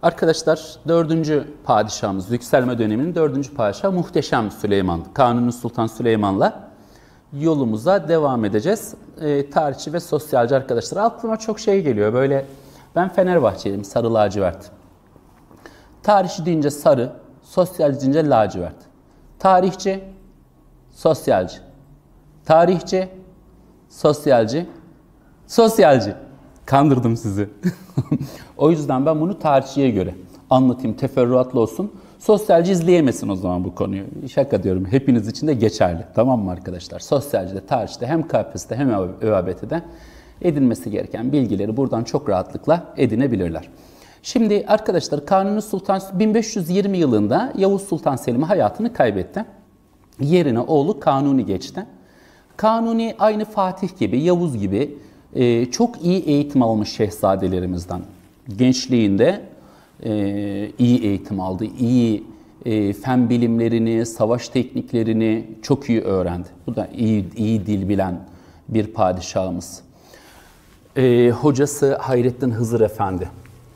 Arkadaşlar dördüncü padişahımız, yükselme döneminin dördüncü padişahı Muhteşem Süleyman, Kanuni Sultan Süleyman'la yolumuza devam edeceğiz. Tarihçi ve sosyalci arkadaşlar, aklıma çok şey geliyor. Böyle ben Fenerbahçeliyim, sarı lacivert. Tarihçi deyince sarı, sosyalci deyince lacivert. Tarihçi, sosyalci. Tarihçi, sosyalci, sosyalci. Kandırdım sizi. O yüzden ben bunu tarihçiye göre anlatayım, teferruatlı olsun. Sosyalci izleyemesin o zaman bu konuyu. Şaka diyorum, hepiniz için de geçerli. Tamam mı arkadaşlar? Sosyalcide, tarihçide hem KPSS'de hem ÖABT'de edinmesi gereken bilgileri buradan çok rahatlıkla edinebilirler. Şimdi arkadaşlar, Kanuni Sultan 1520 yılında Yavuz Sultan Selim hayatını kaybetti. Yerine oğlu Kanuni geçti. Kanuni aynı Fatih gibi, Yavuz gibi çok iyi eğitim almış şehzadelerimizden. Gençliğinde iyi eğitim aldı, iyi fen bilimlerini, savaş tekniklerini çok iyi öğrendi. Bu da iyi dil bilen bir padişahımız. Hocası Hayrettin Hızır Efendi.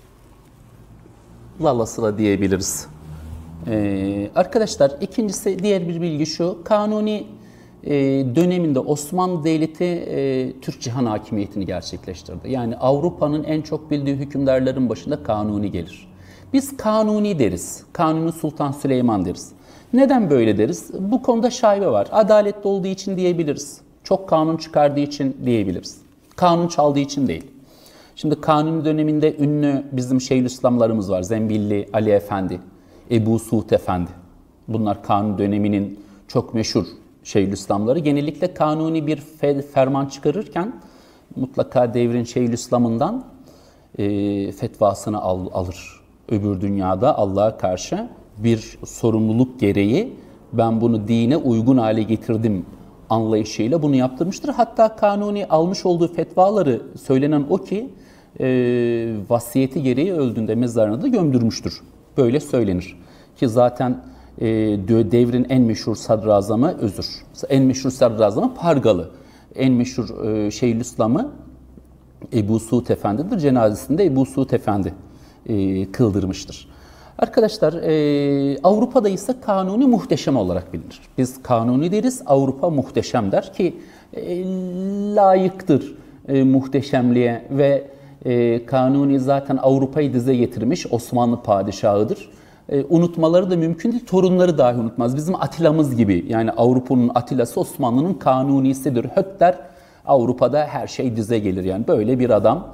Lalası da diyebiliriz. Arkadaşlar, ikincisi, diğer bir bilgi şu: Kanuni döneminde Osmanlı Devleti Türk cihan hakimiyetini gerçekleştirdi. Yani Avrupa'nın en çok bildiği hükümdarların başında Kanuni gelir. Biz Kanuni deriz, Kanuni Sultan Süleyman deriz. Neden böyle deriz? Bu konuda şaibe var. Adaletli olduğu için diyebiliriz. Çok kanun çıkardığı için diyebiliriz. Kanun çaldığı için değil. Şimdi Kanuni döneminde ünlü bizim Şeyhülislamlarımız var. Zembilli Ali Efendi, Ebu Suud Efendi. Bunlar Kanuni döneminin çok meşhur Şeyhülislamları. Genellikle Kanuni bir ferman çıkarırken mutlaka devrin Şeyhülislam'ından fetvasını alır. Öbür dünyada Allah'a karşı bir sorumluluk gereği ben bunu dine uygun hale getirdim anlayışıyla bunu yaptırmıştır. Hatta Kanuni almış olduğu fetvaları, söylenen o ki vasiyeti gereği öldüğünde mezarına da gömdürmüştür. Böyle söylenir. Ki zaten devrin en meşhur sadrazamı en meşhur sadrazamı Pargalı. En meşhur Şeyhülislam'ı Ebu Suud Efendi'dir. Cenazesinde Ebu Suud Efendi kıldırmıştır. Arkadaşlar, Avrupa'da ise Kanuni Muhteşem olarak bilinir. Biz Kanuni deriz, Avrupa Muhteşem der ki layıktır muhteşemliğe ve Kanuni zaten Avrupa'yı dize getirmiş Osmanlı padişahıdır. Unutmaları da mümkün değil, torunları dahi unutmaz. Bizim Atilla'mız gibi, yani Avrupa'nın Atilla'sı Osmanlı'nın Kanuni'sidir. Höt der, Avrupa'da her şey dize gelir, yani böyle bir adam.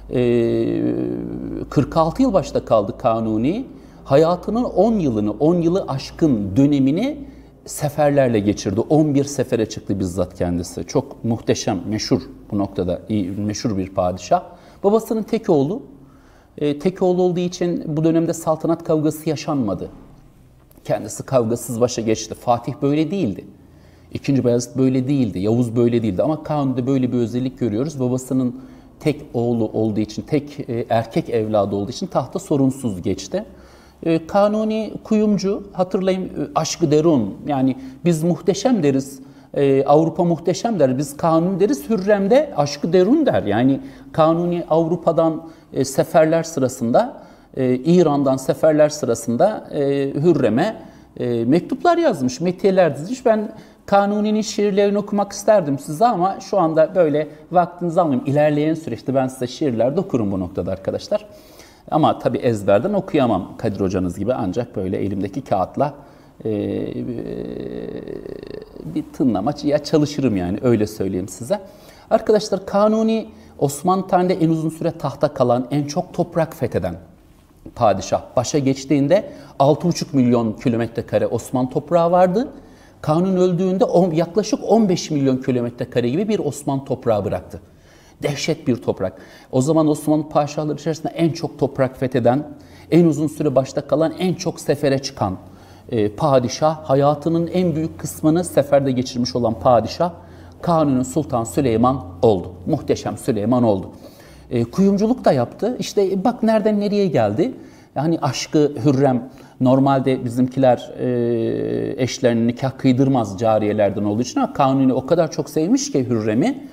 46 yıl başta kaldı Kanuni. Hayatının 10 yılı aşkın dönemini seferlerle geçirdi. 11 sefere çıktı bizzat kendisi. Çok muhteşem, meşhur bu noktada, meşhur bir padişah. Babasının tek oğlu. Tek oğlu olduğu için bu dönemde saltanat kavgası yaşanmadı. Kendisi kavgasız başa geçti. Fatih böyle değildi. İkinci Bayezid böyle değildi. Yavuz böyle değildi. Ama Kanuni'de böyle bir özellik görüyoruz. Babasının tek oğlu olduğu için, tek erkek evladı olduğu için tahta sorunsuz geçti. Kanuni kuyumcu, hatırlayın, aşk-ı derun, yani biz muhteşem deriz, Avrupa muhteşem der, biz Kanuni deriz, Hürrem de aşk-ı derun der. Yani Kanuni Avrupa'dan seferler sırasında, İran'dan seferler sırasında Hürrem'e mektuplar yazmış, metiyeler dizmiş. Ben Kanuni'nin şiirlerini okumak isterdim size ama şu anda böyle vaktinizi almayayım. İlerleyen süreçte ben size şiirler de okurum bu noktada arkadaşlar. Ama tabii ezberden okuyamam Kadir hocanız gibi, ancak böyle elimdeki kağıtla bir tınlamacıya çalışırım, yani öyle söyleyeyim size. Arkadaşlar, Kanuni Osmanlı tarihinde en uzun süre tahta kalan, en çok toprak fetheden padişah. Başa geçtiğinde 6,5 milyon kilometre kare Osmanlı toprağı vardı. Kanuni öldüğünde yaklaşık 15 milyon kilometre kare gibi bir Osmanlı toprağı bıraktı. Dehşet bir toprak. O zaman Osmanlı padişahları içerisinde en çok toprak fetheden, en uzun süre başta kalan, en çok sefere çıkan padişah, hayatının en büyük kısmını seferde geçirmiş olan padişah Kanuni Sultan Süleyman oldu. Muhteşem Süleyman oldu. Kuyumculuk da yaptı. İşte bak nereden nereye geldi. Yani aşkı Hürrem, normalde bizimkiler eşlerine nikah kıydırmaz cariyelerden olduğu için, ama Kanuni o kadar çok sevmiş ki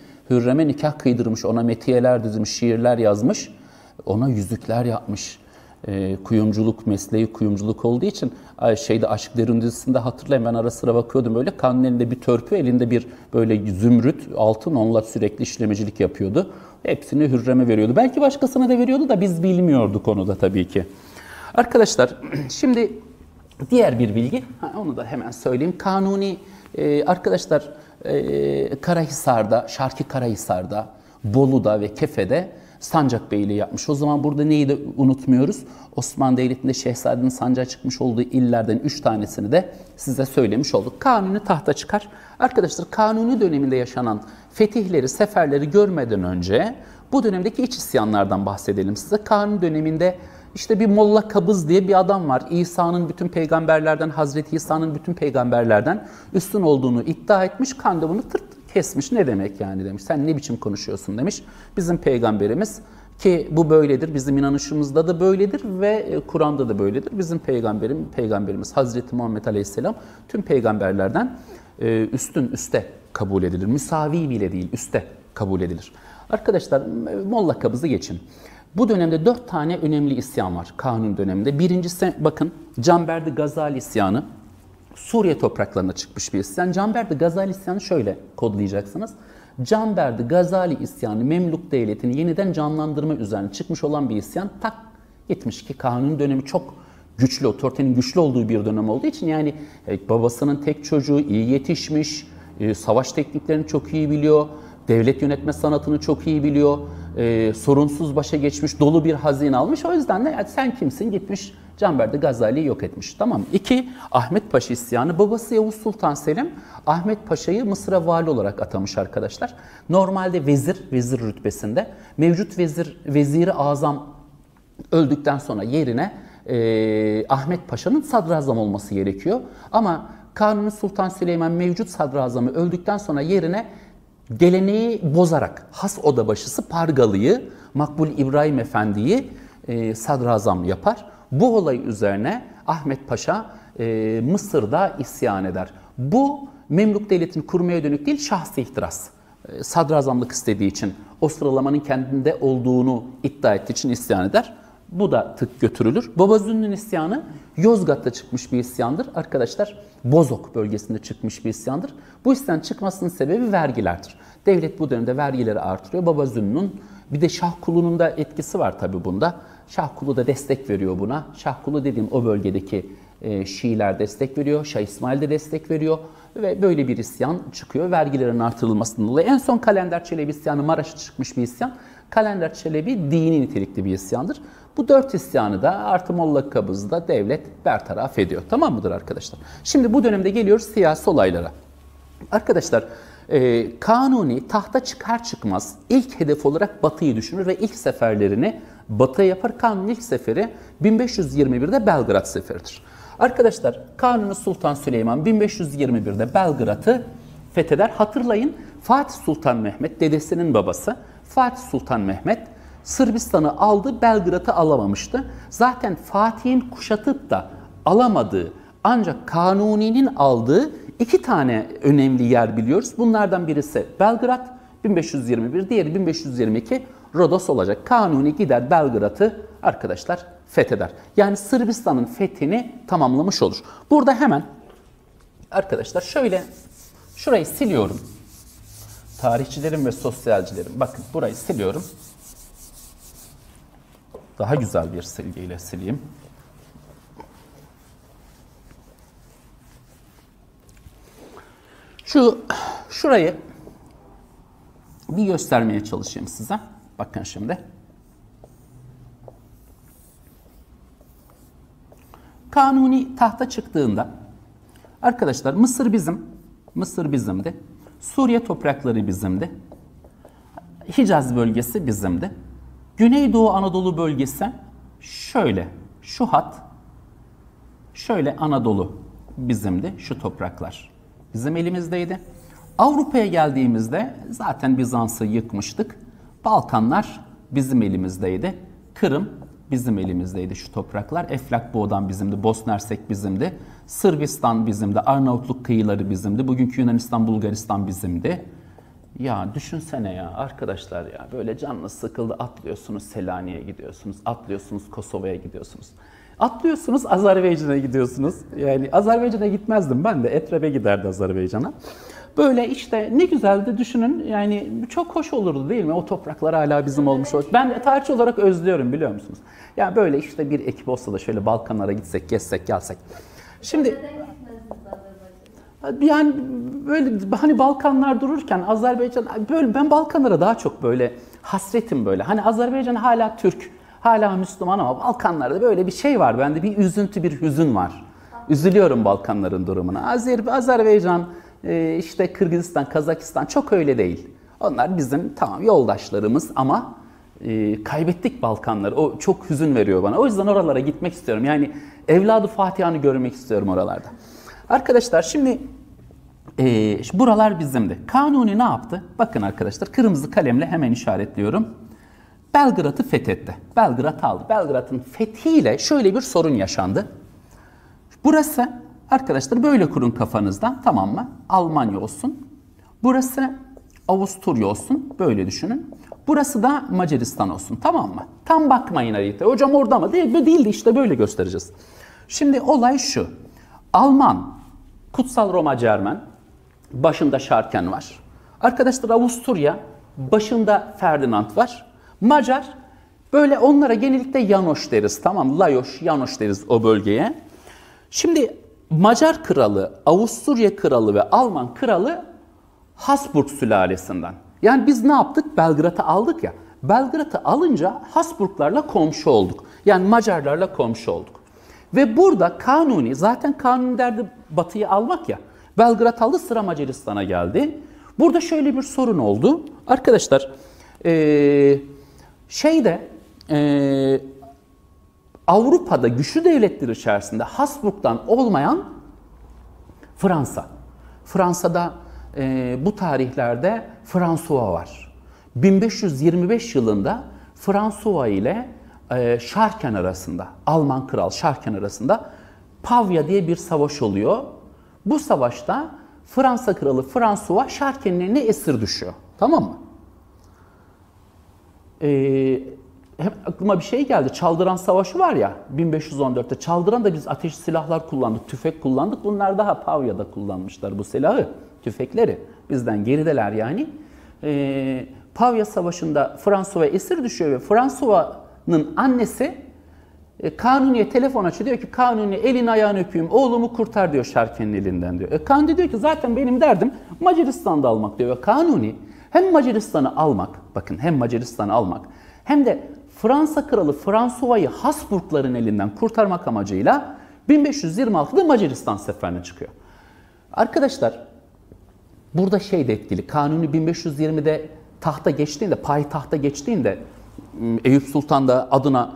Hürrem'e nikah kıydırmış, ona metiyeler dizmiş, şiirler yazmış, ona yüzükler yapmış. kuyumculuk mesleği kuyumculuk olduğu için şeyde Aşk Derun dizisinde hatırlayın, ben ara sıra bakıyordum böyle, Kanun elinde bir törpü, elinde bir böyle zümrüt altın, onunla sürekli işlemecilik yapıyordu. Hepsini Hürrem'e veriyordu. Belki başkasına da veriyordu da biz bilmiyorduk onu da tabii ki. Arkadaşlar şimdi diğer bir bilgi, onu da hemen söyleyeyim. Kanuni arkadaşlar Karahisar'da, Şarkı Karahisar'da, Bolu'da ve Kefe'de sancak beyliği yapmış. O zaman burada neyi de unutmuyoruz? Osmanlı Devleti'nde şehzadenin sancağa çıkmış olduğu illerden 3 tanesini de size söylemiş olduk. Kanuni tahta çıkar. Arkadaşlar Kanuni döneminde yaşanan fetihleri, seferleri görmeden önce bu dönemdeki iç isyanlardan bahsedelim size. Kanuni döneminde işte bir Molla Kabız diye bir adam var. İsa'nın bütün peygamberlerden, Hazreti İsa'nın bütün peygamberlerden üstün olduğunu iddia etmiş. Kan da bunu tırt kesmiş. Ne demek yani demiş. Sen ne biçim konuşuyorsun demiş. Bizim peygamberimiz, ki bu böyledir. Bizim inanışımızda da böyledir ve Kur'an'da da böyledir. Bizim peygamberimiz Hazreti Muhammed Aleyhisselam tüm peygamberlerden üste kabul edilir. Müsavi bile değil, üste kabul edilir. Arkadaşlar Molla Kabız'ı geçin. Bu dönemde 4 tane önemli isyan var Kanuni döneminde. Birincisi bakın Canberdi Gazali isyanı. Suriye topraklarına çıkmış bir isyan. Canberdi Gazali isyanı şöyle kodlayacaksınız. Canberdi Gazali isyanı Memluk Devleti'ni yeniden canlandırma üzerine çıkmış olan bir isyan. Tak gitmiş ki Kanuni dönemi çok güçlü, otoritenin güçlü olduğu bir dönem olduğu için yani babasının tek çocuğu, iyi yetişmiş, savaş tekniklerini çok iyi biliyor, devlet yönetme sanatını çok iyi biliyor, sorunsuz başa geçmiş, dolu bir hazine almış. O yüzden de yani sen kimsin gitmiş Canberdi Gazali'yi yok etmiş. Tamam. 2. Ahmet Paşa isyanı. Babası Yavuz Sultan Selim Ahmet Paşa'yı Mısır'a vali olarak atamış arkadaşlar. Normalde vezir rütbesinde. Mevcut veziri azam öldükten sonra yerine Ahmet Paşa'nın sadrazam olması gerekiyor. Ama Kanuni Sultan Süleyman mevcut sadrazamı öldükten sonra yerine geleneği bozarak has odabaşısı Pargalı'yı, Makbul İbrahim Efendi'yi sadrazam yapar. Bu olay üzerine Ahmet Paşa Mısır'da isyan eder. Bu Memlük Devleti'ni kurmaya dönük değil, şahsi ihtiras. Sadrazamlık istediği için, o sıralamanın kendinde olduğunu iddia ettiği için isyan eder. Bu da tık götürülür. Baba Zünnü'nün isyanı Yozgat'ta çıkmış bir isyandır. Arkadaşlar Bozok bölgesinde çıkmış bir isyandır. Bu isyan çıkmasının sebebi vergilerdir. Devlet bu dönemde vergileri artırıyor. Baba Zünnü'nün bir de Şah Kulu'nun da etkisi var tabii bunda. Şah Kulu da destek veriyor buna. Şah Kulu dediğim o bölgedeki Şiiler destek veriyor. Şah İsmail de destek veriyor. Ve böyle bir isyan çıkıyor. Vergilerin artırılmasından dolayı. En son Kalender Çelebi isyanı, Maraş'a çıkmış bir isyan. Kalender Çelebi dini nitelikli bir isyandır. Bu 4 isyanı da artı Molla Kabız'da devlet bertaraf ediyor. Tamam mıdır arkadaşlar? Şimdi bu dönemde geliyoruz siyasi olaylara. Arkadaşlar Kanuni tahta çıkar çıkmaz ilk hedef olarak Batı'yı düşünür ve ilk seferlerini Batı'ya yapar. Kanuni ilk seferi 1521'de Belgrad seferidir. Arkadaşlar Kanuni Sultan Süleyman 1521'de Belgrad'ı fetheder. Hatırlayın Fatih Sultan Mehmet, dedesinin babası Fatih Sultan Mehmet Sırbistan'ı aldı, Belgrad'ı alamamıştı. Zaten Fatih'in kuşatıp da alamadığı ancak Kanuni'nin aldığı 2 tane önemli yer biliyoruz. Bunlardan birisi Belgrad 1521, diğeri 1522 Rodos olacak. Kanuni gider Belgrad'ı arkadaşlar fetheder. Yani Sırbistan'ın fethini tamamlamış olur. Burada hemen arkadaşlar şöyle şurayı siliyorum. Tarihçilerim ve sosyalcilerim bakın burayı siliyorum. Daha güzel bir silgiyle sileyim. Şurayı bir göstermeye çalışayım size. Bakın şimdi. Kanuni tahta çıktığında arkadaşlar Mısır bizimdi. Suriye toprakları bizimdi. Hicaz bölgesi bizimdi. Güneydoğu Anadolu bölgesi şöyle, şu hat, şöyle Anadolu bizimdi, şu topraklar bizim elimizdeydi. Avrupa'ya geldiğimizde zaten Bizans'ı yıkmıştık. Balkanlar bizim elimizdeydi. Kırım bizim elimizdeydi şu topraklar. Eflak Boğdan bizimdi, Bosna Hersek bizimdi. Sırbistan bizimdi, Arnavutluk kıyıları bizimdi. Bugünkü Yunanistan, Bulgaristan bizimdi. Ya düşünsene ya arkadaşlar, ya böyle canınız sıkıldı, atlıyorsunuz Selanik'e gidiyorsunuz, atlıyorsunuz Kosova'ya gidiyorsunuz. Atlıyorsunuz Azerbaycan'a gidiyorsunuz. Yani Azerbaycan'a gitmezdim ben de, Etreb'e giderdi Azerbaycan'a. Böyle işte ne güzeldi düşünün, yani çok hoş olurdu değil mi? O topraklar hala bizim olmuş olur. Ben tarihçi olarak özlüyorum, biliyor musunuz? Yani böyle işte bir ekip olsa da şöyle Balkanlara gitsek, gezsek, gelsek. Şimdi yani böyle hani Balkanlar dururken Azerbaycan, böyle ben Balkanlara daha çok böyle hasretim böyle. Hani Azerbaycan hala Türk, hala Müslüman ama Balkanlarda böyle bir şey var. Bende bir üzüntü, bir hüzün var. Üzülüyorum Balkanların durumuna. Azerbaycan, işte Kırgızistan, Kazakistan çok öyle değil. Onlar bizim tamam yoldaşlarımız ama kaybettik Balkanları. O çok hüzün veriyor bana. O yüzden oralara gitmek istiyorum. Yani evladı Fatiha'nı görmek istiyorum oralarda. Arkadaşlar şimdi buralar bizimdi. Kanuni ne yaptı? Bakın arkadaşlar, kırmızı kalemle hemen işaretliyorum. Belgrad'ı fethetti. Belgrad aldı. Belgrad'ın fethiyle şöyle bir sorun yaşandı. Burası arkadaşlar böyle kurun kafanızdan, tamam mı? Almanya olsun. Burası Avusturya olsun. Böyle düşünün. Burası da Macaristan olsun. Tamam mı? Tam bakmayın haritaya. Hocam orada mı? Değildi işte, böyle göstereceğiz. Şimdi olay şu. Alman, Kutsal Roma Cermen, başında Şarken var. Arkadaşlar Avusturya, başında Ferdinand var. Macar, böyle onlara genellikle Janosch deriz, tamam, Lajos, Janosch deriz o bölgeye. Şimdi Macar kralı, Avusturya kralı ve Alman kralı Habsburg sülalesinden. Yani biz ne yaptık? Belgrad'ı aldık ya. Belgrad'ı alınca Habsburglarla komşu olduk. Yani Macarlarla komşu olduk. Ve burada Kanuni, zaten Kanuni derdi Batı'yı almak ya. Belgrad aldı, sıra Macaristan'a geldi. Burada şöyle bir sorun oldu. Arkadaşlar Avrupa'da güçlü devletler içerisinde Habsburg'dan olmayan Fransa. Fransa'da bu tarihlerde François var. 1525 yılında François ile Şarken arasında, Alman kral Şarken arasında Pavia diye bir savaş oluyor. Bu savaşta Fransa kralı François Şarken'in eline esir düşüyor. Tamam mı? Aklıma bir şey geldi. Çaldıran Savaşı var ya 1514'te. Çaldıran'da biz ateşli silahlar kullandık, tüfek kullandık. Bunlar daha Pavia'da kullanmışlar bu silahı, tüfekleri. Bizden gerideler yani. Pavia Savaşı'nda François'a esir düşüyor ve François'nın annesi Kanuni'ye telefon açıyor. Diyor ki Kanuni, elini ayağını öpeyim, oğlumu kurtar diyor Şarken'in elinden diyor. Kanuni diyor ki zaten benim derdim Macaristan'da almak diyor. Ve Kanuni hem Macaristan'ı almak, bakın hem Macaristan'ı almak hem de Fransa kralı François'ı Habsburgların elinden kurtarmak amacıyla 1526'da Macaristan seferine çıkıyor. Arkadaşlar burada şey de etkili. Kanuni 1520'de payitahta geçtiğinde Eyüp Sultan da adına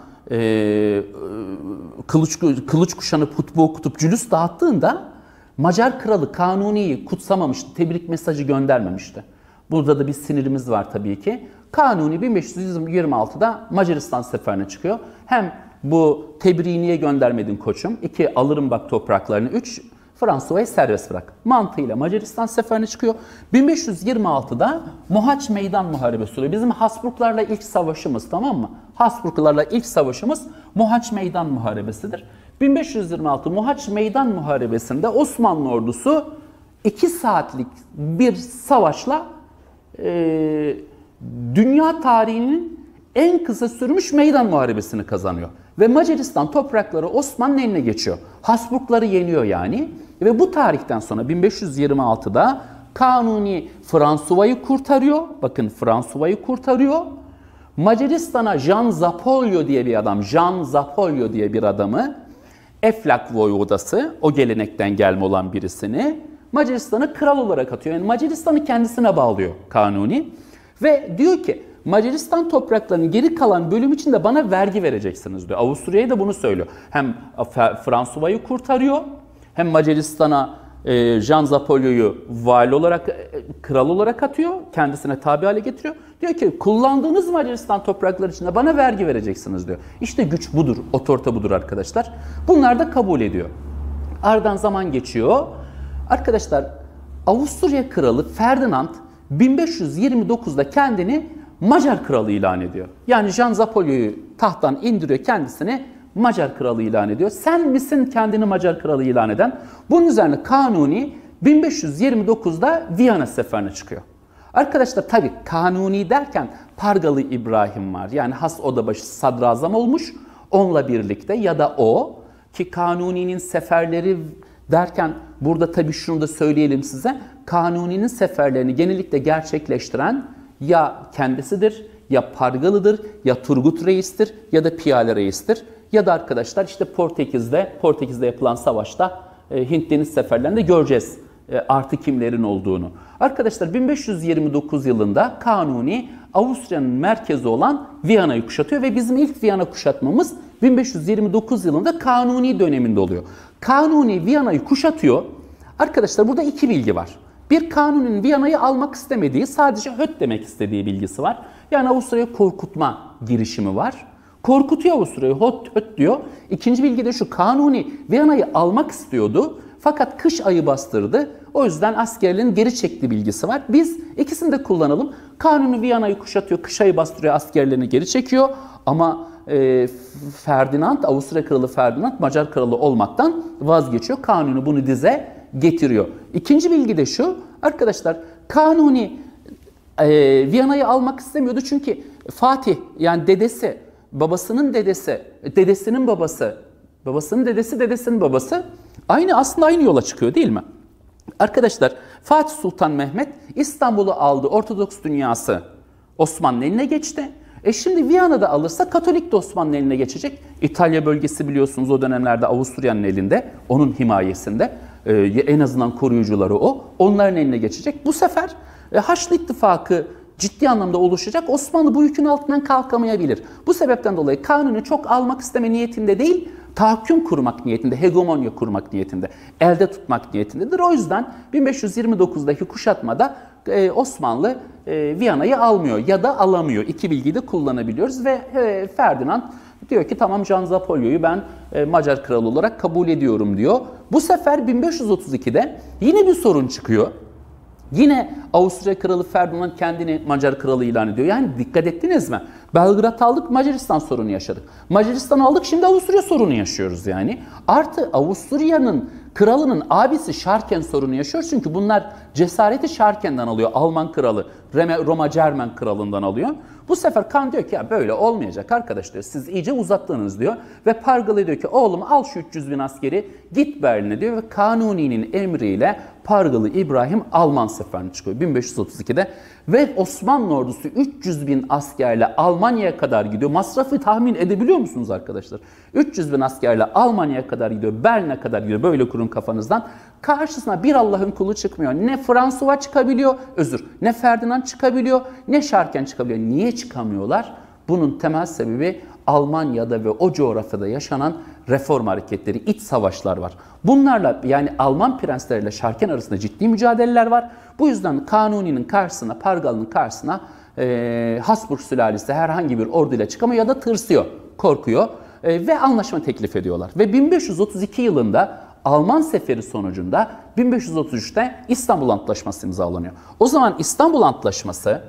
kılıç kuşanıp hutbe okutup cülüs dağıttığında Macar kralı Kanuni'yi kutsamamıştı, tebrik mesajı göndermemişti. Burada da bir sinirimiz var tabii ki. Kanuni 1526'da Macaristan seferine çıkıyor. Hem bu tebriği niye göndermedin koçum? 2, alırım bak topraklarını. 3, Fransa'yı serbest bırak mantığıyla Macaristan seferine çıkıyor. 1526'da Mohaç Meydan Muharebesi oluyor. Bizim Habsburglarla ilk savaşımız, tamam mı? Habsburglarla ilk savaşımız Mohaç Meydan Muharebesi'dir. 1526 Mohaç Meydan Muharebesi'nde Osmanlı ordusu 2 saatlik bir savaşla dünya tarihinin en kısa sürmüş meydan muharebesini kazanıyor. Ve Macaristan toprakları Osmanlı'nın eline geçiyor. Habsburgları yeniyor yani. Ve bu tarihten sonra 1526'da Kanuni François'ı kurtarıyor. Bakın François'ı kurtarıyor. Macaristan'a Jean Zapolio diye bir adamı, Eflak Voyvodası, o gelenekten gelme olan birisini Macaristan'a kral olarak atıyor. Yani Macaristan'ı kendisine bağlıyor Kanuni. Ve diyor ki Macaristan topraklarının geri kalan bölüm için de bana vergi vereceksiniz diyor. Avusturya'ya da bunu söylüyor. Hem François'ı kurtarıyor, hem Macaristan'a Jean Zapolio'yu vali olarak, kral olarak atıyor. Kendisine tabi hale getiriyor. Diyor ki kullandığınız Macaristan toprakları için de bana vergi vereceksiniz diyor. İşte güç budur, otorite budur arkadaşlar. Bunlar da kabul ediyor. Aradan zaman geçiyor. Arkadaşlar Avusturya kralı Ferdinand 1529'da kendini Macar kralı ilan ediyor. Yani Jan Zapolyo'yu tahttan indiriyor, kendisini Macar kralı ilan ediyor. Sen misin kendini Macar kralı ilan eden? Bunun üzerine Kanuni 1529'da Viyana seferine çıkıyor. Arkadaşlar tabii Kanuni derken Pargalı İbrahim var. Yani has odabaşı sadrazam olmuş onunla birlikte, ya da o ki Kanuni'nin seferleri derken burada tabii şunu da söyleyelim size. Kanuni'nin seferlerini genellikle gerçekleştiren ya kendisidir, ya Pargalı'dır, ya Turgut Reis'tir, ya da Piyale Reis'tir. Ya da arkadaşlar işte Portekiz'de yapılan savaşta Hint deniz seferlerinde göreceğiz artı kimlerin olduğunu. Arkadaşlar 1529 yılında Kanuni Avusturya'nın merkezi olan Viyana'yı kuşatıyor ve bizim ilk Viyana kuşatmamız 1529 yılında Kanuni döneminde oluyor. Kanuni Viyana'yı kuşatıyor. Arkadaşlar burada iki bilgi var. Bir, Kanuni'nin Viyana'yı almak istemediği, sadece höt demek istediği bilgisi var. Yani Avusturya'yı korkutma girişimi var. Korkutuyor Avusturya'yı, höt diyor. İkinci bilgi de şu: Kanuni Viyana'yı almak istiyordu fakat kış ayı bastırdı. O yüzden askerlerin geri çektiği bilgisi var. Biz ikisini de kullanalım. Kanuni Viyana'yı kuşatıyor, kış ayı bastırıyor, askerlerini geri çekiyor. Ama Ferdinand, Avusturya Kralı Ferdinand Macar Kralı olmaktan vazgeçiyor. Kanuni bunu dize getiriyor. İkinci bilgi de şu: arkadaşlar Kanuni Viyana'yı almak istemiyordu çünkü Fatih, yani dedesi, babasının dedesi, dedesinin babası, babasının dedesi, dedesinin babası aslında aynı yola çıkıyor değil mi? Arkadaşlar Fatih Sultan Mehmet İstanbul'u aldı, Ortodoks dünyası Osmanlı eline geçti. Şimdi Viyana'da alırsa Katolik de Osmanlı eline geçecek. İtalya bölgesi biliyorsunuz o dönemlerde Avusturya'nın elinde, onun himayesinde. En azından koruyucuları o. Onların eline geçecek. Bu sefer Haçlı İttifakı ciddi anlamda oluşacak. Osmanlı bu yükün altından kalkamayabilir. Bu sebepten dolayı Kanuni çok almak isteme niyetinde değil, tahakküm kurmak niyetinde, hegemonya kurmak niyetinde, elde tutmak niyetindedir. O yüzden 1529'daki kuşatmada Osmanlı Viyana'yı almıyor ya da alamıyor. İki bilgiyi de kullanabiliyoruz ve Ferdinand diyor ki tamam, Jan Zapolyo'yu ben Macar kralı olarak kabul ediyorum diyor. Bu sefer 1532'de yine bir sorun çıkıyor. Yine Avusturya Kralı Ferdinand kendini Macar kralı ilan ediyor. Yani dikkat ettiniz mi? Belgrad aldık, Macaristan sorunu yaşadık. Macaristan aldık, şimdi Avusturya sorunu yaşıyoruz yani. Artı Avusturya'nın kralının abisi Şarken sorunu yaşıyor. Çünkü bunlar cesareti Şarken'den alıyor. Alman kralı, Roma Cermen kralından alıyor. Bu sefer kan diyor ki ya böyle olmayacak arkadaş diyor. Siz iyice uzattınız diyor. Ve Pargalı diyor ki oğlum al şu 300 bin askeri git Berlin'e diyor. Ve Kanuni'nin emriyle Pargalı İbrahim Alman seferine çıkıyor 1532'de. Ve Osmanlı ordusu 300 bin askerle Almanya'ya kadar gidiyor. Masrafı tahmin edebiliyor musunuz arkadaşlar? 300 bin askerle Almanya'ya kadar gidiyor, Berlin'e kadar gidiyor. Böyle kurun kafanızdan. Karşısına bir Allah'ın kulu çıkmıyor. Ne François çıkabiliyor, ne Ferdinand çıkabiliyor, ne Şarken çıkabiliyor. Niye çıkamıyorlar? Bunun temel sebebi Almanya'da ve o coğrafyada yaşanan reform hareketleri, iç savaşlar var. Bunlarla, yani Alman prensleriyle Şarken arasında ciddi mücadeleler var. Bu yüzden Kanuni'nin karşısına, Pargalı'nın karşısına Habsburg sülalesi herhangi bir orduyla çıkamıyor ya da tırsıyor, korkuyor ve anlaşma teklif ediyorlar. Ve 1532 yılında Alman seferi sonucunda 1533'te İstanbul Antlaşması imzalanıyor. O zaman İstanbul Antlaşması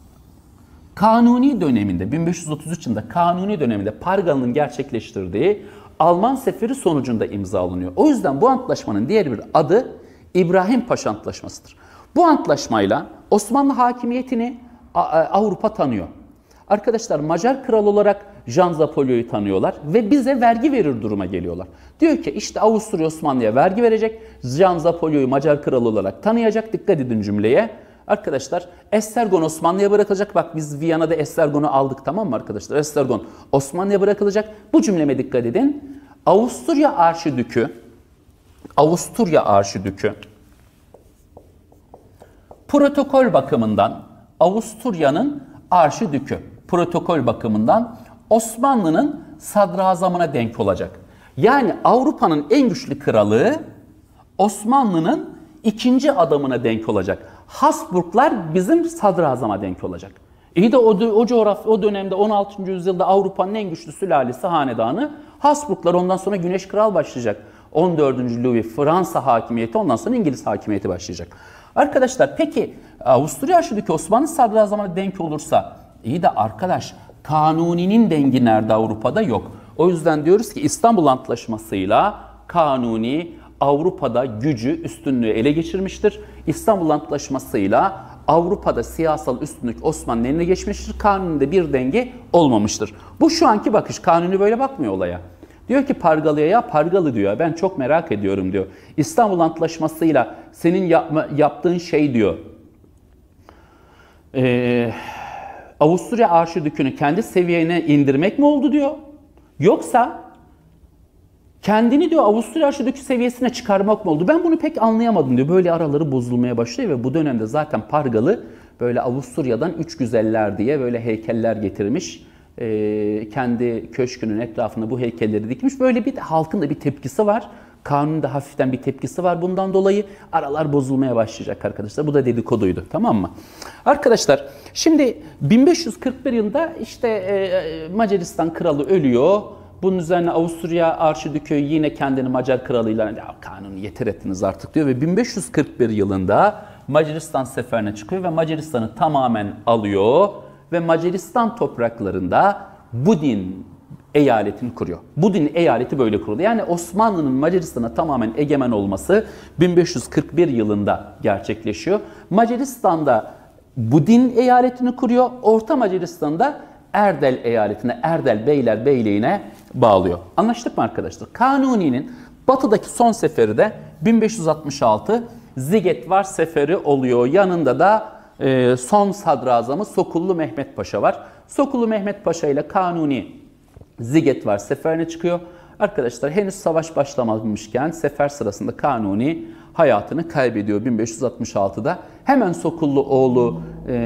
Kanuni döneminde, 1533 yılında Kanuni döneminde Pargalı'nın gerçekleştirdiği Alman seferi sonucunda imzalanıyor. O yüzden bu antlaşmanın diğer bir adı İbrahim Paşa Antlaşması'dır. Bu antlaşmayla Osmanlı hakimiyetini Avrupa tanıyor. Arkadaşlar Macar kral olarak Jan Zapolyo'yu tanıyorlar ve bize vergi verir duruma geliyorlar. Diyor ki işte Avusturya Osmanlı'ya vergi verecek, Jan Zapolyo'yu Macar kralı olarak tanıyacak. Dikkat edin cümleye. Arkadaşlar Esztergom Osmanlı'ya bırakılacak. Bak biz Viyana'da Esztergom'u aldık, tamam mı arkadaşlar? Esztergom Osmanlı'ya bırakılacak. Bu cümleme dikkat edin. Avusturya Arşidükü protokol bakımından Avusturya'nın Arşidükü protokol bakımından Osmanlı'nın sadrazamına denk olacak. Yani Avrupa'nın en güçlü kralı Osmanlı'nın ikinci adamına denk olacak. Habsburglar bizim sadrazama denk olacak. İyi de o coğrafya, o dönemde 16. yüzyılda Avrupa'nın en güçlü sülalesi, hanedanı Habsburglar, ondan sonra Güneş Kral başlayacak. 14. Louis Fransa hakimiyeti, ondan sonra İngiliz hakimiyeti başlayacak. Arkadaşlar peki Avusturya Arşidükü Osmanlı Sadrazamı'na denk olursa iyi de arkadaş Kanuni'nin dengi nerede Avrupa'da? Yok. O yüzden diyoruz ki İstanbul Antlaşması'yla Kanuni Avrupa'da gücü, üstünlüğü ele geçirmiştir. İstanbul Antlaşması'yla Avrupa'da siyasal üstünlük Osmanlı'nın eline geçmiştir. Kanuni'de bir denge olmamıştır. Bu şu anki bakış. Kanuni böyle bakmıyor olaya. Diyor ki Pargalı'ya, ya Pargalı diyor, ben çok merak ediyorum diyor. İstanbul Antlaşması'yla senin yaptığın şey diyor. Avusturya Arşidükü'nü kendi seviyene indirmek mi oldu diyor. Yoksa kendini diyor Avusturya Arşidükü seviyesine çıkarmak mı oldu? Ben bunu pek anlayamadım diyor. Böyle araları bozulmaya başlıyor ve bu dönemde zaten Pargalı böyle Avusturya'dan üç güzeller diye böyle heykeller getirmiş. Kendi köşkünün etrafında bu heykelleri dikmiş. Böyle bir halkın da bir tepkisi var. Kanun'un da hafiften bir tepkisi var. Bundan dolayı aralar bozulmaya başlayacak arkadaşlar. Bu da dedikoduydu, tamam mı? Arkadaşlar şimdi 1541 yılında işte Macaristan kralı ölüyor. Bunun üzerine Avusturya Arşidükü yine kendini Macar kralıyla ya Kanuni yeter ettiniz artık diyor ve 1541 yılında Macaristan seferine çıkıyor ve Macaristan'ı tamamen alıyor ve Macaristan topraklarında Budin eyaletini kuruyor. Budin eyaleti böyle kuruldu. Yani Osmanlı'nın Macaristan'a tamamen egemen olması 1541 yılında gerçekleşiyor. Macaristan'da Budin eyaletini kuruyor. Orta Macaristan'da Erdel eyaletine, Erdel Beyler Beyliğine bağlıyor. Anlaştık mı arkadaşlar? Kanuni'nin batıdaki son seferi de 1566 Zigetvar seferi oluyor. Yanında da son sadrazamı Sokullu Mehmet Paşa var. Sokullu Mehmet Paşa ile Kanuni Zigetvar seferine çıkıyor. Arkadaşlar henüz savaş başlamamışken sefer sırasında Kanuni hayatını kaybediyor 1566'da. Hemen Sokullu oğlu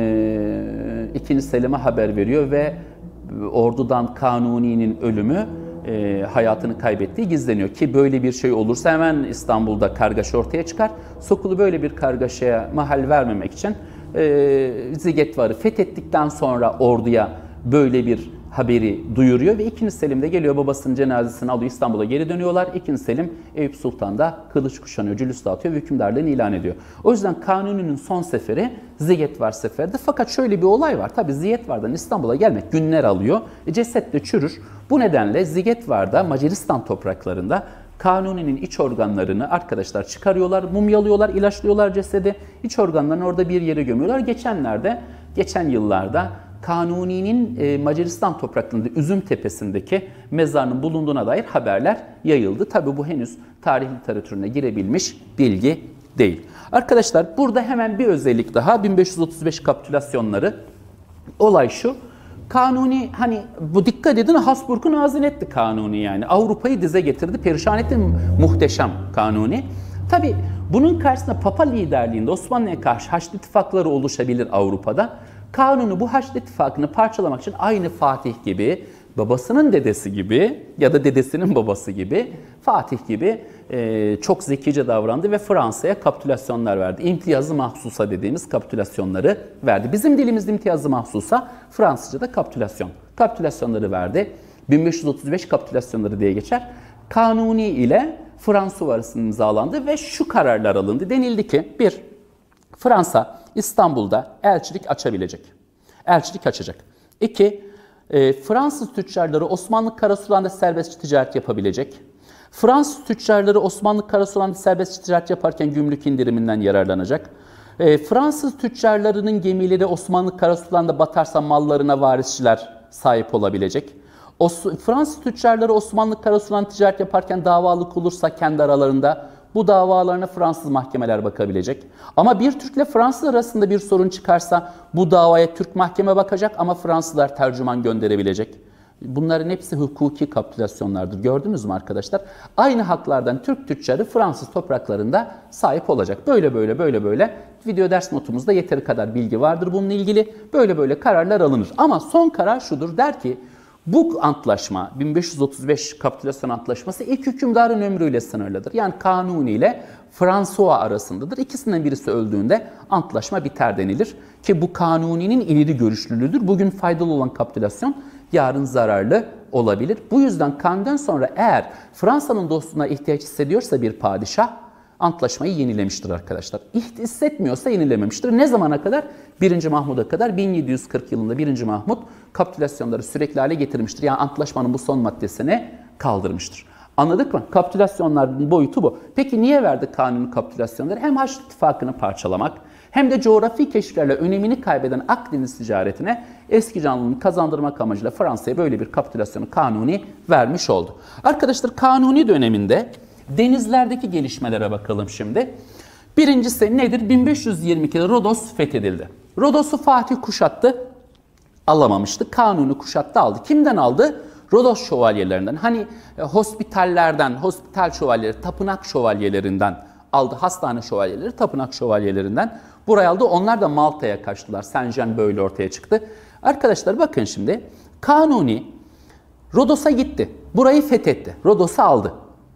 2. Selim'e haber veriyor ve ordudan Kanuni'nin ölümü hayatını kaybettiği gizleniyor. Ki böyle bir şey olursa hemen İstanbul'da kargaşa ortaya çıkar. Sokullu böyle bir kargaşaya mahal vermemek için Zigetvar'ı fethettikten sonra orduya böyle bir haberi duyuruyor ve 2. Selim de geliyor babasının cenazesini alıyor İstanbul'a geri dönüyorlar. 2. Selim Eyüp Sultan da kılıç kuşanıyor, cülüs dağıtıyor ve hükümdarlığını ilan ediyor. O yüzden Kanuni'nin son seferi Zigetvar seferidir. Fakat şöyle bir olay var. Tabi Zigetvar'dan İstanbul'a gelmek günler alıyor. Ceset de çürür. Bu nedenle Zigetvar'da Macaristan topraklarında Kanuni'nin iç organlarını arkadaşlar çıkarıyorlar, mumyalıyorlar, ilaçlıyorlar cesedi. İç organlarını orada bir yere gömüyorlar. Geçen yıllarda Kanuni'nin Macaristan topraklarında Üzüm Tepesi'ndeki mezarının bulunduğuna dair haberler yayıldı. Tabi bu henüz tarih literatürüne girebilmiş bilgi değil. Arkadaşlar burada hemen bir özellik daha 1535 kapitülasyonları. Olay şu. Kanuni hani bu dikkat edin Habsburg'un ağzını etti Kanuni yani. Avrupa'yı dize getirdi, perişan etti muhteşem Kanuni. Tabi bunun karşısında Papa liderliğinde Osmanlı'ya karşı Haçlı ittifakları oluşabilir Avrupa'da. Kanuni bu Haçlı ittifakını parçalamak için aynı Fatih gibi, babasının dedesi gibi ya da dedesinin babası gibi, Fatih gibi çok zekice davrandı ve Fransa'ya kapitülasyonlar verdi. İmtiyazı mahsusa dediğimiz kapitülasyonları verdi. Bizim dilimizde imtiyazı mahsusa, Fransızca'da kapitülasyon. Kapitülasyonları verdi. 1535 kapitülasyonları diye geçer. Kanuni ile Fransa arasında imzalandı ve şu kararlar alındı. Denildi ki 1. Fransa İstanbul'da elçilik açabilecek. Elçilik açacak. 2. Fransız tüccarları Osmanlı Karasuları'nda serbest ticaret yapabilecek. Fransız tüccarları Osmanlı Karasuları'nda serbest ticaret yaparken gümrük indiriminden yararlanacak. Fransız tüccarlarının gemileri Osmanlı Karasuları'nda batarsa mallarına varisçiler sahip olabilecek. Fransız tüccarları Osmanlı Karasuları'nda ticaret yaparken davalık olursa kendi aralarında bu davalarına Fransız mahkemeler bakabilecek. Ama bir Türk'le Fransız arasında bir sorun çıkarsa bu davaya Türk mahkeme bakacak ama Fransızlar tercüman gönderebilecek. Bunların hepsi hukuki kapitülasyonlardır. Gördünüz mü arkadaşlar? Aynı haklardan Türk tüccarı Fransız topraklarında sahip olacak. Böyle video ders notumuzda yeteri kadar bilgi vardır bununla ilgili. Böyle kararlar alınır. Ama son karar şudur, der ki bu antlaşma 1535 kapitülasyon antlaşması ilk hükümdarın ömrüyle sınırlıdır. Yani Kanuni ile François arasındadır. İkisinden birisi öldüğünde antlaşma biter denilir. Ki bu Kanuni'nin ileri görüşlülüğüdür. Bugün faydalı olan kapitülasyon yarın zararlı olabilir. Bu yüzden Kanuni'den sonra eğer Fransa'nın dostluğuna ihtiyaç hissediyorsa bir padişah antlaşmayı yenilemiştir arkadaşlar. Hissetmiyorsa yenilememiştir. Ne zamana kadar? 1. Mahmud'a kadar 1740 yılında 1. Mahmud kapitülasyonları sürekli hale getirmiştir. Yani antlaşmanın bu son maddesini kaldırmıştır. Anladık mı? Kapitülasyonların boyutu bu. Peki niye verdi Kanuni kapitülasyonları? Hem Haçlı İttifakı'nı parçalamak hem de coğrafi keşiflerle önemini kaybeden Akdeniz ticaretine eski canlılığını kazandırmak amacıyla Fransa'ya böyle bir kapitülasyonu Kanuni vermiş oldu. Arkadaşlar Kanuni döneminde denizlerdeki gelişmelere bakalım şimdi. Birincisi nedir? 1522'de Rodos fethedildi. Rodos'u Fatih kuşattı, alamamıştı. Kanuni kuşattı, aldı. Kimden aldı? Rodos şövalyelerinden. Hani hospitallerden, hospital şövalyeleri, tapınak şövalyelerinden aldı. Hastane şövalyeleri, tapınak şövalyelerinden buraya aldı. Onlar da Malta'ya kaçtılar. Saint-Jean böyle ortaya çıktı. Arkadaşlar bakın şimdi. Kanuni Rodos'a gitti. Burayı fethetti. Rodos'u aldı.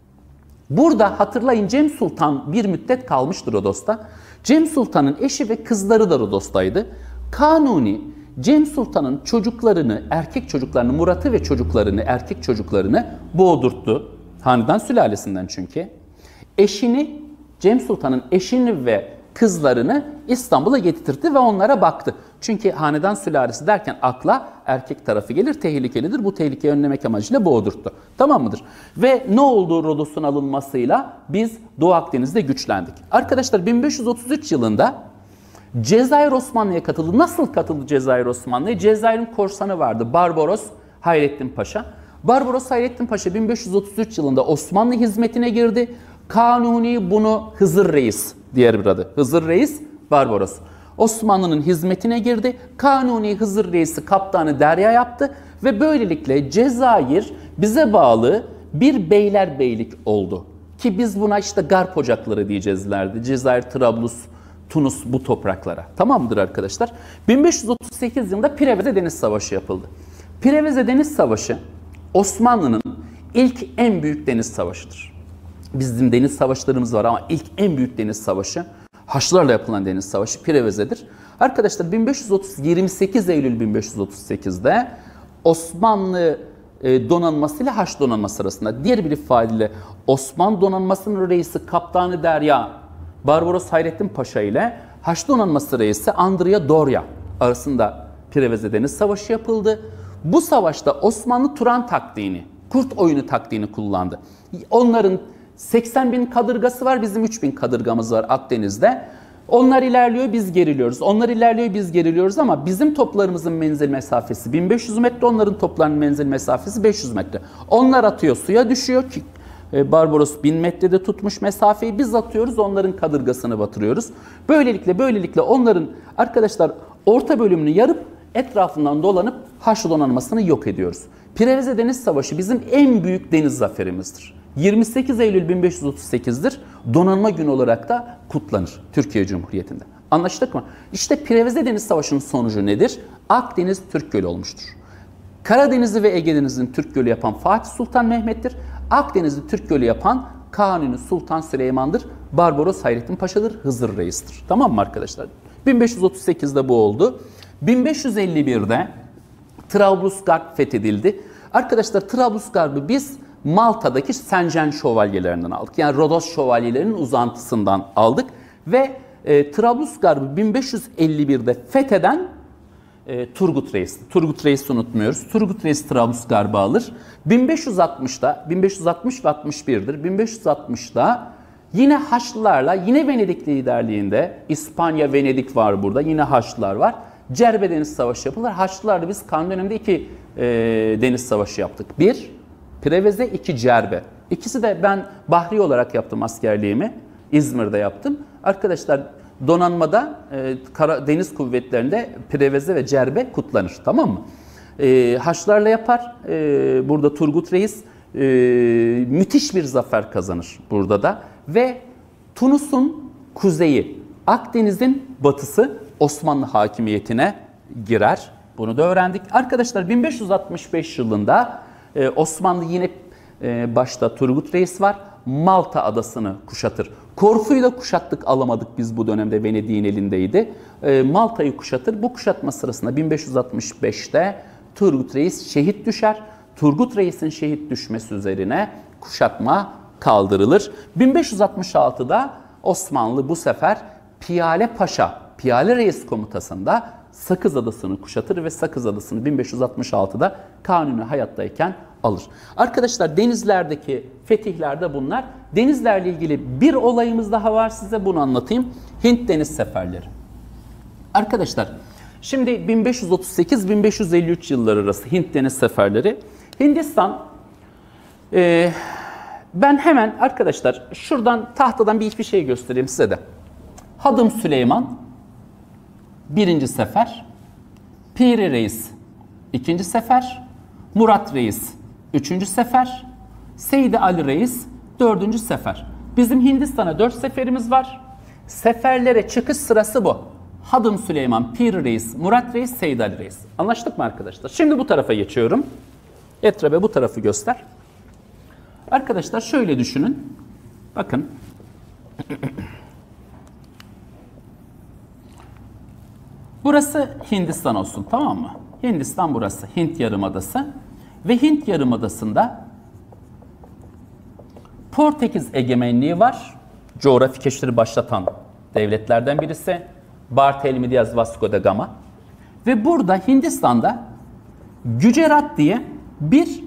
Burada hatırlayın Cem Sultan bir müddet kalmıştır Rodos'ta. Cem Sultan'ın eşi ve kızları da Rodos'taydı. Kanuni Cem Sultan'ın çocuklarını, erkek çocuklarını, Murat'ı ve çocuklarını, erkek çocuklarını boğdurttu. Hanedan sülalesinden çünkü. Eşini, Cem Sultan'ın eşini ve kızlarını İstanbul'a getirtti ve onlara baktı. Çünkü hanedan sülalesi derken akla erkek tarafı gelir, tehlikelidir. Bu tehlikeyi önlemek amacıyla boğdurttu. Tamam mıdır? Ve ne oldu Rodos'un alınmasıyla? Biz Doğu Akdeniz'de güçlendik. Arkadaşlar 1533 yılında Cezayir Osmanlı'ya katıldı. Nasıl katıldı Cezayir Osmanlı'ya? Cezayir'in korsanı vardı. Barbaros Hayrettin Paşa. Barbaros Hayrettin Paşa 1533 yılında Osmanlı hizmetine girdi. Kanuni bunu Hızır Reis, diğer bir adı. Hızır Reis, Barbaros. Osmanlı'nın hizmetine girdi. Kanuni Hızır Reis'i kaptanı derya yaptı. Ve böylelikle Cezayir bize bağlı bir beylerbeylik oldu. Ki biz buna işte Garp Ocakları diyeceğizlerdi. Cezayir, Trablus, Tunus bu topraklara. Tamam mıdır arkadaşlar? 1538 yılında Preveze Deniz Savaşı yapıldı. Preveze Deniz Savaşı Osmanlı'nın ilk en büyük deniz savaşıdır. Bizim deniz savaşlarımız var ama ilk en büyük deniz savaşı Haçlılarla yapılan deniz savaşı Preveze'dir. Arkadaşlar 28 Eylül 1538'de Osmanlı donanması ile Haç donanması arasında, diğer bir ifadeyle Osmanlı donanmasının reisi Kaptanı Derya Barbaros Hayrettin Paşa ile Haç donanması reisi Andrea Doria arasında Preveze Deniz Savaşı yapıldı. Bu savaşta Osmanlı Turan taktiğini, kurt oyunu taktiğini kullandı. Onların 80.000 kadırgası var, bizim 3.000 kadırgamız var Akdeniz'de. Onlar ilerliyor, biz geriliyoruz. Onlar ilerliyor, biz geriliyoruz ama bizim toplarımızın menzil mesafesi 1500 metre, onların toplarının menzil mesafesi 500 metre. Onlar atıyor, suya düşüyor ki Barbaros 1000 metrede tutmuş mesafeyi, biz atıyoruz, onların kadırgasını batırıyoruz. Böylelikle onların arkadaşlar orta bölümünü yarıp etrafından dolanıp Haçlı donanmasını yok ediyoruz. Preveze Deniz Savaşı bizim en büyük deniz zaferimizdir. 28 Eylül 1538'dir. Donanma günü olarak da kutlanır Türkiye Cumhuriyeti'nde. Anlaştık mı? İşte Preveze Deniz Savaşı'nın sonucu nedir? Akdeniz Türk Gölü olmuştur. Karadeniz'i ve Ege Denizi'ni Türk Gölü yapan Fatih Sultan Mehmet'tir. Akdeniz'i Türk Gölü yapan Kanuni Sultan Süleyman'dır. Barbaros Hayrettin Paşa'dır. Hızır Reis'tir. Tamam mı arkadaşlar? 1538'de bu oldu. 1551'de Trablusgarp fethedildi. Arkadaşlar Trablusgarp'ı biz Malta'daki Saint-Jean şövalyelerinden aldık. Yani Rodos şövalyelerinin uzantısından aldık. Ve Trablusgarp'ı 1551'de fetheden Turgut Reis. Turgut Reis'i unutmuyoruz. Turgut Reis Trablusgarp'ı alır. 1560'da, 1560 ve 61'dir. 1560'da yine Haçlılarla, yine Venedik liderliğinde, İspanya, Venedik var burada. Yine Haçlılar var. Cerbe Deniz Savaşı yapılır. Haçlılarla biz Kanuni döneminde 2 deniz savaşı yaptık. 1 Preveze, 2 Cerbe. İkisi de ben bahri olarak yaptım askerliğimi. İzmir'de yaptım. Arkadaşlar donanmada deniz kuvvetlerinde Preveze ve Cerbe kutlanır. Tamam mı? Haçlılarla yapar. Burada Turgut Reis müthiş bir zafer kazanır burada da. Ve Tunus'un kuzeyi, Akdeniz'in batısı Osmanlı hakimiyetine girer. Bunu da öğrendik. Arkadaşlar 1565 yılında Osmanlı yine başta Turgut Reis var. Malta adasını kuşatır. Korfu'yu da kuşattık, alamadık biz bu dönemde, Venedik'in elindeydi. Malta'yı kuşatır. Bu kuşatma sırasında 1565'te Turgut Reis şehit düşer. Turgut Reis'in şehit düşmesi üzerine kuşatma kaldırılır. 1566'da Osmanlı bu sefer Piyale Paşa, Piyale Reis komutasında Sakız Adası'nı kuşatır ve Sakız Adası'nı 1566'da Kanuni hayattayken alır. Arkadaşlar denizlerdeki fetihlerde bunlar. Denizlerle ilgili bir olayımız daha var, size bunu anlatayım. Hint deniz seferleri. Arkadaşlar şimdi 1538-1553 yılları arası Hint deniz seferleri. Hindistan, ben hemen arkadaşlar şuradan tahtadan bir şey göstereyim size de. Hadım Süleyman birinci sefer, Piri Reis ikinci sefer, Murat Reis üçüncü sefer, Seydi Ali Reis dördüncü sefer. Bizim Hindistan'a 4 seferimiz var. Seferlere çıkış sırası bu. Hadım Süleyman, Piri Reis, Murat Reis, Seydi Ali Reis. Anlaştık mı arkadaşlar? Şimdi bu tarafa geçiyorum. Etrabe bu tarafı göster. Arkadaşlar şöyle düşünün. Bakın. Burası Hindistan olsun, tamam mı? Hindistan burası. Hint Yarımadası. Ve Hint Yarımadası'nda Portekiz egemenliği var. Coğrafi keşifleri başlatan devletlerden birisi. Bartolomé Diaz Vasco da Gama. Ve burada Hindistan'da Gücerat diye bir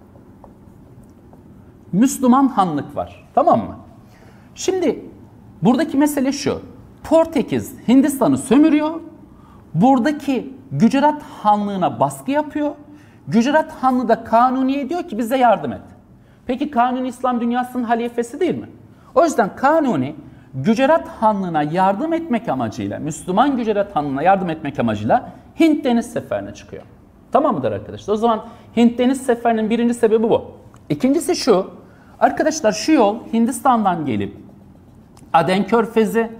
Müslüman hanlık var. Tamam mı? Şimdi buradaki mesele şu. Portekiz Hindistan'ı sömürüyor. Buradaki Gücerat Hanlığı'na baskı yapıyor. Gücerat Hanlığı da Kanuni'ye diyor ki bize yardım et. Peki Kanuni İslam dünyasının halifesi değil mi? O yüzden Kanuni Gücerat Hanlığı'na yardım etmek amacıyla, Müslüman Gücerat Hanlığı'na yardım etmek amacıyla Hint Deniz Seferi'ne çıkıyor. Tamam mıdır arkadaşlar? O zaman Hint Deniz Seferi'nin birinci sebebi bu. İkincisi şu. Arkadaşlar şu yol Hindistan'dan gelip Aden Körfezi,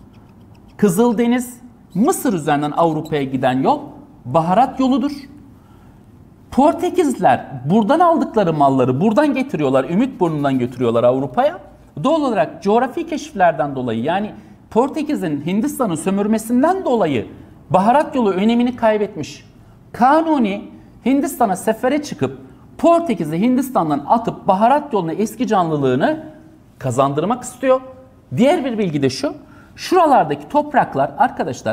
Kızıldeniz, Mısır üzerinden Avrupa'ya giden yol baharat yoludur. Portekizliler buradan aldıkları malları buradan getiriyorlar, Ümitburnu'ndan götürüyorlar Avrupa'ya. Doğal olarak coğrafi keşiflerden dolayı, yani Portekiz'in Hindistan'ı sömürmesinden dolayı baharat yolu önemini kaybetmiş. Kanuni Hindistan'a sefere çıkıp Portekiz'i Hindistan'dan atıp baharat yoluna eski canlılığını kazandırmak istiyor. Diğer bir bilgi de şu. Şuralardaki topraklar arkadaşlar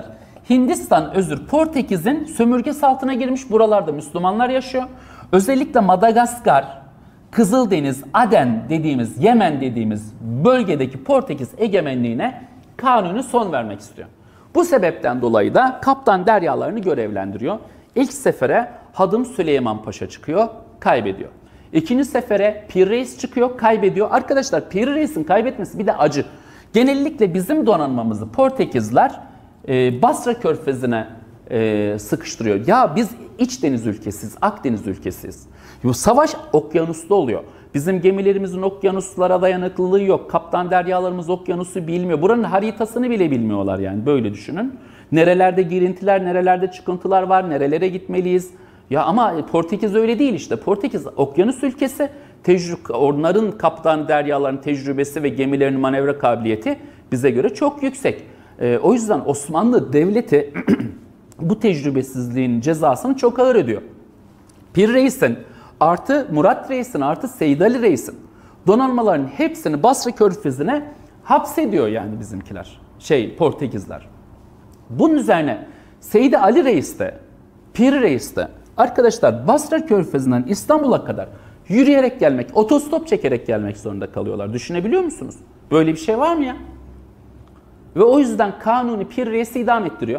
Portekiz'in sömürgesi altına girmiş. Buralarda Müslümanlar yaşıyor. Özellikle Madagaskar, Kızıldeniz, Aden dediğimiz, Yemen dediğimiz bölgedeki Portekiz egemenliğine Kanuni son vermek istiyor. Bu sebepten dolayı da kaptan deryalarını görevlendiriyor. İlk sefere Hadım Süleyman Paşa çıkıyor, kaybediyor. İkinci sefere Piri Reis çıkıyor, kaybediyor. Arkadaşlar Piri Reis'in kaybetmesi bir de acı. Genellikle bizim donanmamızı Portekizler Basra Körfezi'ne sıkıştırıyor. Ya biz iç deniz ülkesiyiz, Akdeniz ülkesiyiz. Savaş okyanusta oluyor. Bizim gemilerimizin okyanuslara dayanıklılığı yok. Kaptan deryalarımız okyanusu bilmiyor. Buranın haritasını bile bilmiyorlar yani, böyle düşünün. Nerelerde girintiler, nerelerde çıkıntılar var, nerelere gitmeliyiz. Ya ama Portekiz öyle değil işte. Portekiz okyanus ülkesi. Onların kaptan deryaların tecrübesi ve gemilerinin manevra kabiliyeti bize göre çok yüksek. O yüzden Osmanlı Devleti bu tecrübesizliğin cezasını çok ağır ödüyor. Pir Reis'in artı Murat Reis'in artı Seyid Ali Reis'in donanmaların hepsini Basra Körfezi'ne hapsediyor yani bizimkiler. Portekizler. Bunun üzerine Seyid Ali Reis de Pir Reis de arkadaşlar Basra Körfezi'nden İstanbul'a kadar yürüyerek gelmek, otostop çekerek gelmek zorunda kalıyorlar. Düşünebiliyor musunuz? Böyle bir şey var mı ya? Ve o yüzden Kanuni Pir Reis'i idam ettiriyor.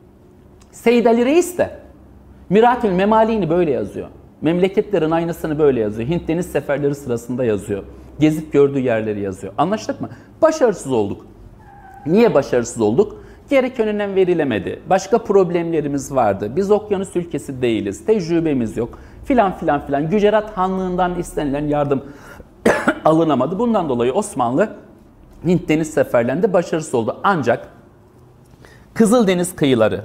Seyid Ali Reis de Miratül Memali'ni böyle yazıyor. Memleketlerin aynasını böyle yazıyor. Hint deniz seferleri sırasında yazıyor. Gezip gördüğü yerleri yazıyor. Anlaştık mı? Başarısız olduk. Niye başarısız olduk? Gereken önem verilemedi. Başka problemlerimiz vardı. Biz okyanus ülkesi değiliz. Tecrübemiz yok. Filan filan filan. Gücerat Hanlığı'ndan istenilen yardım alınamadı. Bundan dolayı Osmanlı Hint deniz seferlerinde başarısız oldu. Ancak Kızıldeniz kıyıları,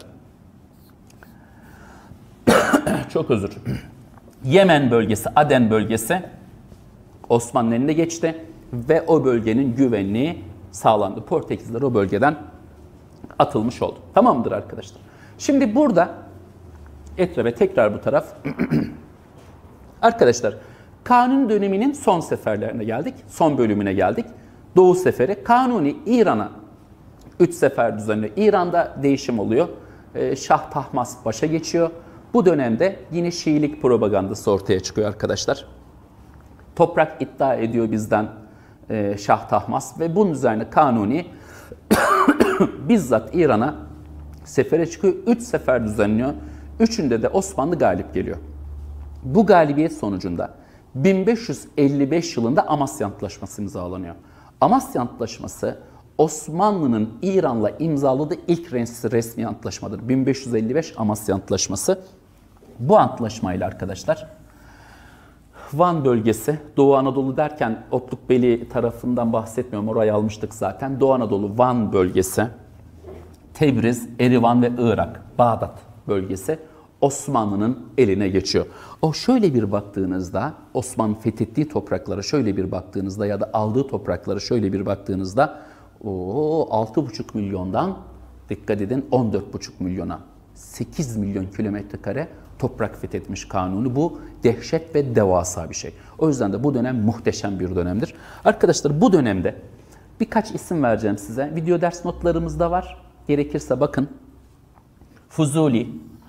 çok özür, Yemen bölgesi, Aden bölgesi Osmanlı'nın eline geçti ve o bölgenin güvenliği sağlandı. Portekizler o bölgeden atılmış oldu. Tamamdır arkadaşlar. Şimdi burada Etre ve tekrar bu taraf. Arkadaşlar Kanuni döneminin son seferlerine geldik. Son bölümüne geldik. Doğu Seferi. Kanuni İran'a 3 sefer düzenliyor. İran'da değişim oluyor. Şah Tahmasp başa geçiyor. Bu dönemde yine Şiilik propagandası ortaya çıkıyor arkadaşlar. Toprak iddia ediyor bizden Şah Tahmasp ve bunun üzerine Kanuni bizzat İran'a sefere çıkıyor. 3 sefer düzenliyor. Üçünde de Osmanlı galip geliyor. Bu galibiyet sonucunda 1555 yılında Amasya Antlaşması imzalanıyor. Amasya Antlaşması Osmanlı'nın İran'la imzaladığı ilk resmi antlaşmadır. 1555 Amasya Antlaşması. Bu antlaşmayla arkadaşlar Van bölgesi, Doğu Anadolu derken Otlukbeli tarafından bahsetmiyorum. Orayı almıştık zaten. Doğu Anadolu, Van bölgesi, Tebriz, Erivan ve Irak, Bağdat bölgesi Osmanlı'nın eline geçiyor. O şöyle bir baktığınızda, Osmanlı fethettiği topraklara şöyle bir baktığınızda ya da aldığı topraklara şöyle bir baktığınızda 6,5 milyondan dikkat edin 14,5 milyona 8 milyon kilometre kare toprak fethetmiş Kanuni. Bu dehşet ve devasa bir şey. O yüzden de bu dönem muhteşem bir dönemdir. Arkadaşlar bu dönemde birkaç isim vereceğim size. Video ders notlarımızda var. Gerekirse bakın. Fuzuli,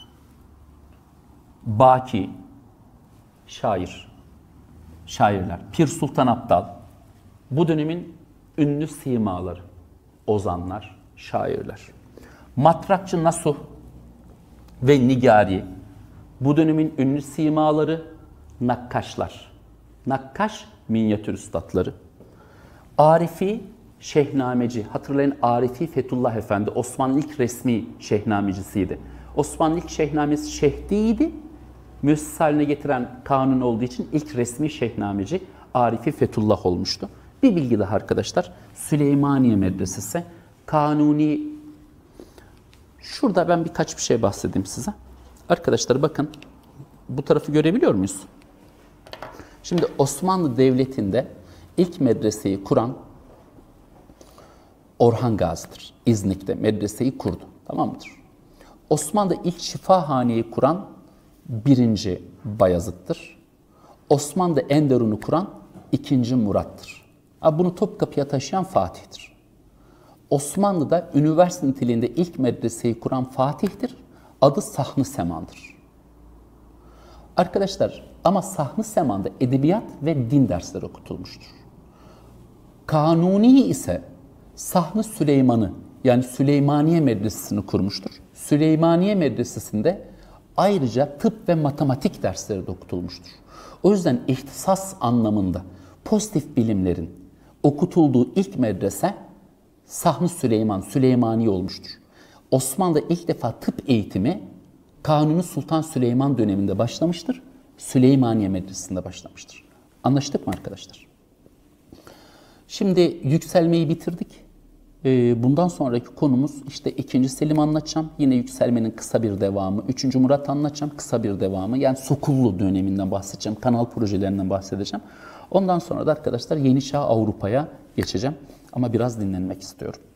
Baki, şairler. Pir Sultan Abdal, bu dönemin ünlü simaları, ozanlar, şairler. Matrakçı Nasuh ve Nigari, bu dönemin ünlü simaları, nakkaşlar. Nakkaş minyatür üstadları. Arifi, şehnameci. Hatırlayın Arifi Fethullah Efendi Osmanlı ilk resmi şehnamecisiydi. Osmanlı ilk şehnamesi şehdiydi. Müessis haline getiren Kanuni olduğu için ilk resmi şehnameci Arifi Fethullah olmuştu. Bir bilgi daha arkadaşlar. Süleymaniye Medresesi. Kanuni. Şurada ben birkaç bir şey bahsedeyim size. Arkadaşlar bakın. Bu tarafı görebiliyor muyuz? Şimdi Osmanlı Devleti'nde ilk medreseyi kuran Orhan Gazi'dir. İznik'te medreseyi kurdu. Tamam mıdır? Osmanlı'da ilk şifahaneyi kuran 1. Bayezid'dir. Osmanlı'da Enderun'u kuran 2. Murat'tır. Bunu Topkapı'ya taşıyan Fatih'tir. Osmanlı'da üniversite niteliğinde ilk medreseyi kuran Fatih'tir. Adı Sahn-ı Seman'dır. Arkadaşlar ama Sahn-ı Seman'da edebiyat ve din dersleri okutulmuştur. Kanuni ise Sahn-ı Süleyman'ı yani Süleymaniye Medresesi'ni kurmuştur. Süleymaniye Medresesi'nde ayrıca tıp ve matematik dersleri de okutulmuştur. O yüzden ihtisas anlamında pozitif bilimlerin okutulduğu ilk medrese Sahn-ı Süleyman, Süleymaniye olmuştur. Osmanlı'da ilk defa tıp eğitimi Kanuni Sultan Süleyman döneminde başlamıştır. Süleymaniye Medresesi'nde başlamıştır. Anlaştık mı arkadaşlar? Şimdi yükselmeyi bitirdik. Bundan sonraki konumuz işte 2. Selim anlatacağım. Yine yükselmenin kısa bir devamı. 3. Murat anlatacağım. Kısa bir devamı. Yani Sokullu döneminden bahsedeceğim. Kanal projelerinden bahsedeceğim. Ondan sonra da arkadaşlar Yeni Çağ Avrupa'ya geçeceğim. Ama biraz dinlenmek istiyorum.